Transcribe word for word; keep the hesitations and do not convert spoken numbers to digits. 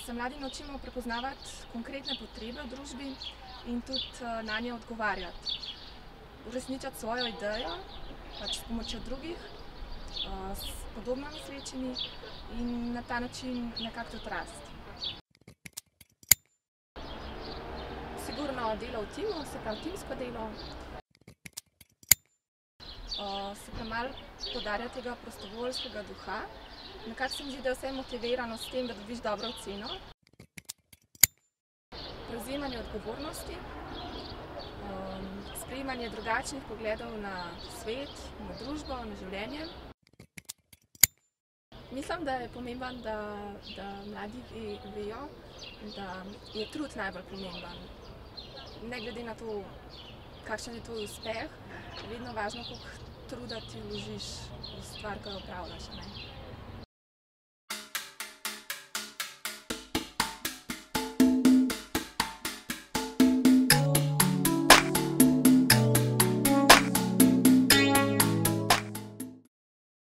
se mladi naučimo prepoznavati konkretne potrebe v družbi in tudi na nje odgovarjati. Uresničati svojo idejo, pač s pomočjo drugih, s podobno mislečimi in na ta način nekako tudi rasti. Sigurno delo v timu, se pravi timsko delo. Se premalo poudarja tega prostovoljskega duha. Nekako se mi zdi, da je vse motivirano s tem, da dobiš dobro oceno. Prevzemanje odgovornosti, sprejemanje drugačnih pogledov na svet, na družbo, na življenje. Mislim, da je pomemben, da, da mladi vejo, da je trud najbolj pomemben. Ne glede na to, kakšen je tvoj uspeh, je vedno važno, koliko truda ti vložiš v stvar, ki jo opravljaš.